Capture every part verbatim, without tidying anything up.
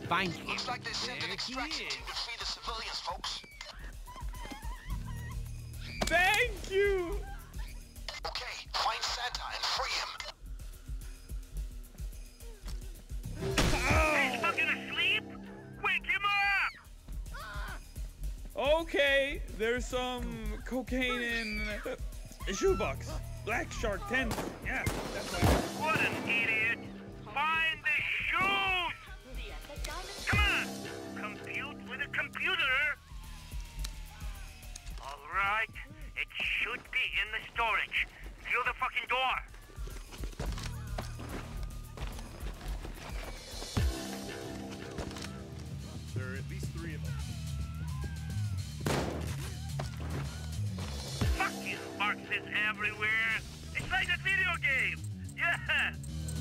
Find him. Looks like they sent an There extraction he team to free the civilians, folks. Thank you! Okay, find Santa and free him. He's fucking asleep? Wake him up! Okay, there's some cocaine in a shoebox. Black Shark ten. Yeah, that's why. What an idiot! Find the shoes! Come on! Compute with a computer! Alright, it should be in the storage. Through the fucking door! There are at least three of them. Fucking boxes everywhere! It's like a video game! Yeah!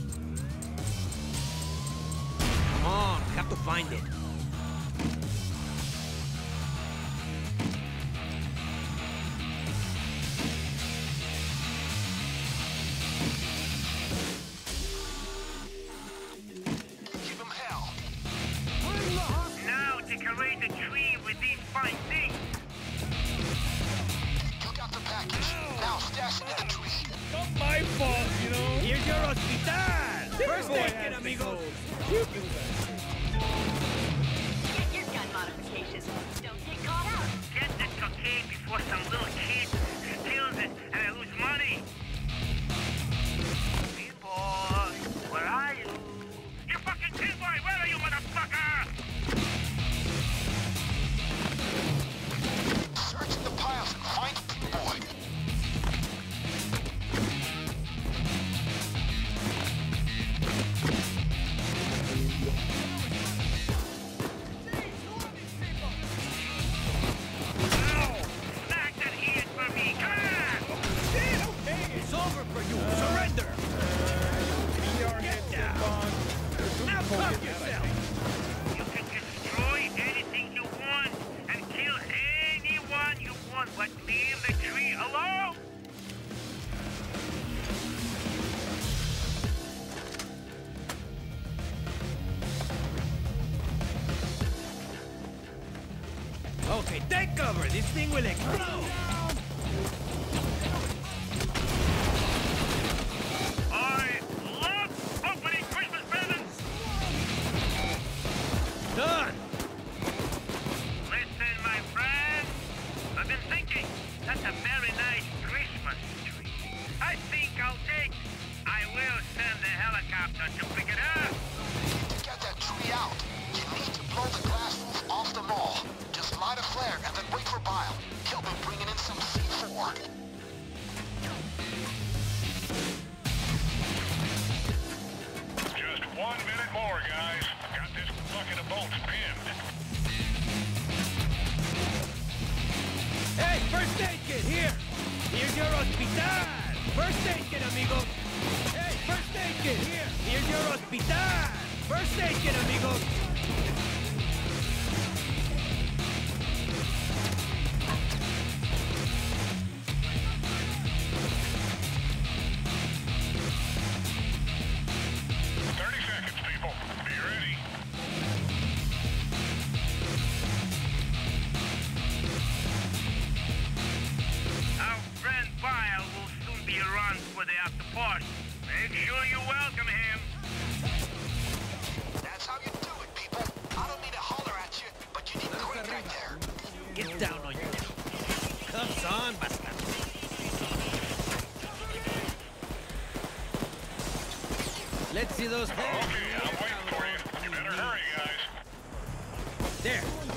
Come on, have to find it. Give him hell. Now decorate the tree with these fine things! You got the package. Now stash it in the tree. Not my fault, you know? Here's your hospital! First Boy aid has kit, the amigo! cold. You do that. Get your gun modifications. Don't get caught out. Get this cocaine before some little kid steals it and I lose money! Pinboy, where are you? You fucking pinboy, where are you, motherfucker? Search the piles and find Boy. Snag that idiot for me, come on! It's over for you! Surrender! B R hits and bonds. There's some Now coke fuck in that, I yourself! think. You can destroy anything you want and kill anyone you want, but leave the tree alone! Okay, take cover! This thing will explode! I love opening Christmas presents! Done! Listen, my friend, I've been thinking, that's a very nice Christmas tree. I think I'll take... I will send the helicopter to pick it up. Get that tree out. You need to blow the glass roof off the mall. Just light a flare and then wait for Bile. He'll be bringing in some C four. Just one minute more, guys. Got this bucket of bolts pinned. Hey, first aid kit, here! Here's your hospital! First aid kit, amigo! Hey, first aid kit, here! Here's your hospital! First aid kit, amigo! thirty seconds, people. Be ready. Our friend Bile will soon be around for the after party. Make sure you welcome him. That's how you do it, people. I don't mean to holler at you, but you need to quit right there. Get down on your knees. Cuffs on, bastard. Let's see those hands. Okay, I'm waiting for you. You better hurry, guys. There.